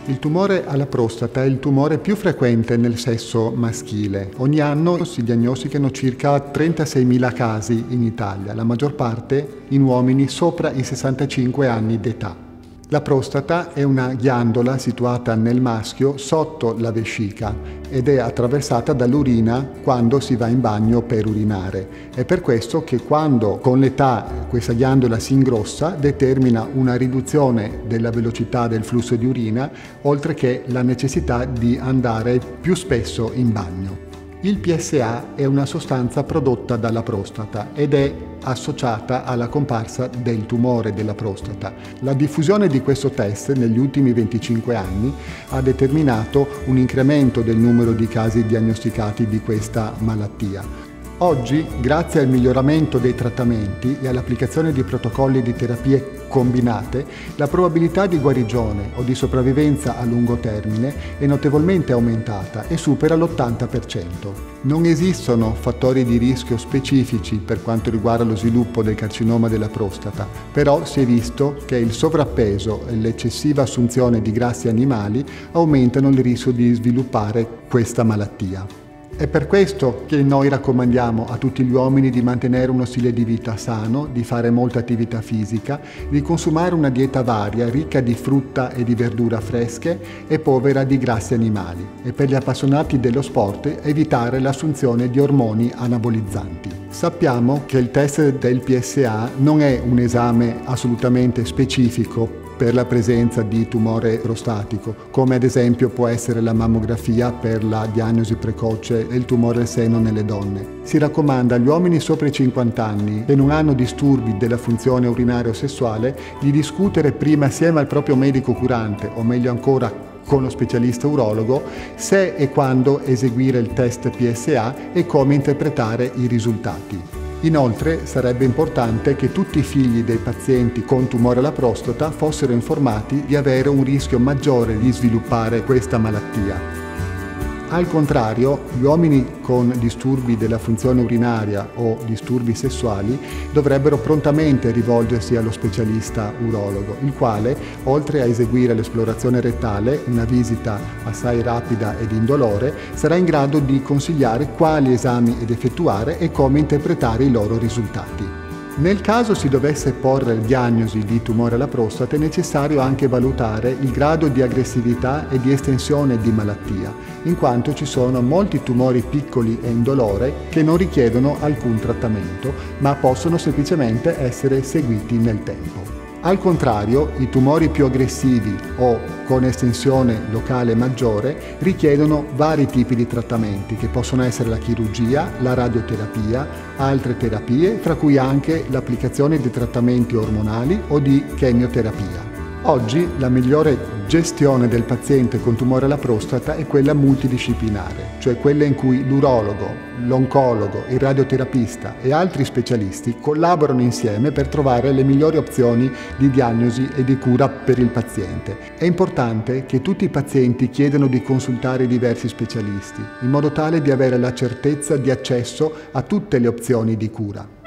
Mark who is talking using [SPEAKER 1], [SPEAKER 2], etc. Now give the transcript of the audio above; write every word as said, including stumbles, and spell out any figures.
[SPEAKER 1] Il tumore alla prostata è il tumore più frequente nel sesso maschile. Ogni anno si diagnosticano circa trentaseimila casi in Italia, la maggior parte in uomini sopra i sessantacinque anni d'età. La prostata è una ghiandola situata nel maschio sotto la vescica ed è attraversata dall'urina quando si va in bagno per urinare. È per questo che quando con l'età questa ghiandola si ingrossa determina una riduzione della velocità del flusso di urina, oltre che la necessità di andare più spesso in bagno. Il P S A è una sostanza prodotta dalla prostata ed è associata alla comparsa del tumore della prostata. La diffusione di questo test negli ultimi venticinque anni ha determinato un incremento del numero di casi diagnosticati di questa malattia. Oggi, grazie al miglioramento dei trattamenti e all'applicazione di protocolli di terapie combinate, la probabilità di guarigione o di sopravvivenza a lungo termine è notevolmente aumentata e supera l'ottanta per cento. Non esistono fattori di rischio specifici per quanto riguarda lo sviluppo del carcinoma della prostata, però si è visto che il sovrappeso e l'eccessiva assunzione di grassi animali aumentano il rischio di sviluppare questa malattia. È per questo che noi raccomandiamo a tutti gli uomini di mantenere uno stile di vita sano, di fare molta attività fisica, di consumare una dieta varia, ricca di frutta e di verdura fresche e povera di grassi animali. E per gli appassionati dello sport, evitare l'assunzione di ormoni anabolizzanti. Sappiamo che il test del P S A non è un esame assolutamente specifico per la presenza di tumore prostatico, come ad esempio può essere la mammografia per la diagnosi precoce del tumore al seno nelle donne. Si raccomanda agli uomini sopra i cinquanta anni che non hanno disturbi della funzione urinaria o sessuale di discutere prima assieme al proprio medico curante, o meglio ancora con lo specialista urologo, se e quando eseguire il test P S A e come interpretare i risultati. Inoltre sarebbe importante che tutti i figli dei pazienti con tumore alla prostata fossero informati di avere un rischio maggiore di sviluppare questa malattia. Al contrario, gli uomini con disturbi della funzione urinaria o disturbi sessuali dovrebbero prontamente rivolgersi allo specialista urologo, il quale, oltre a eseguire l'esplorazione rettale, una visita assai rapida ed indolore, sarà in grado di consigliare quali esami ed effettuare e come interpretare i loro risultati. Nel caso si dovesse porre diagnosi di tumore alla prostata è necessario anche valutare il grado di aggressività e di estensione di malattia, in quanto ci sono molti tumori piccoli e indolore che non richiedono alcun trattamento, ma possono semplicemente essere seguiti nel tempo. Al contrario, i tumori più aggressivi o con estensione locale maggiore richiedono vari tipi di trattamenti che possono essere la chirurgia, la radioterapia, altre terapie, fra cui anche l'applicazione di trattamenti ormonali o di chemioterapia. Oggi la migliore gestione del paziente con tumore alla prostata è quella multidisciplinare, cioè quella in cui l'urologo, l'oncologo, il radioterapista e altri specialisti collaborano insieme per trovare le migliori opzioni di diagnosi e di cura per il paziente. È importante che tutti i pazienti chiedano di consultare diversi specialisti, in modo tale di avere la certezza di accesso a tutte le opzioni di cura.